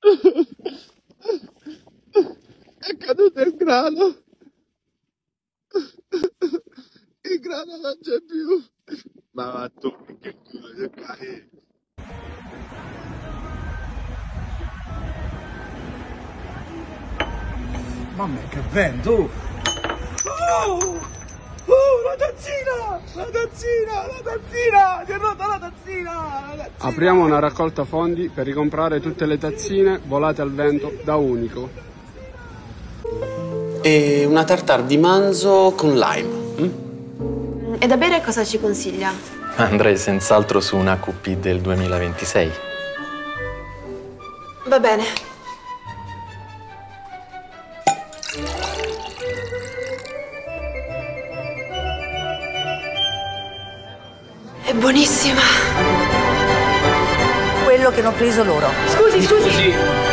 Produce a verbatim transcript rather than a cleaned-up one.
È caduto il grano. Il grano non c'è più. Ma va tu, che culo di cai. Mamma che vento! Oh! Oh, la tazzina! La tazzina! La tazzina! Si è rotta la tazzina! La tazzina! Apriamo una raccolta fondi per ricomprare tutte le tazzine volate al vento da Unico. E una tartare di manzo con lime. Mm? E da bere cosa ci consiglia? Andrei senz'altro su un A Q P del duemilaventisei. Va bene. È buonissima. Quello che hanno preso loro. Scusi, scusi.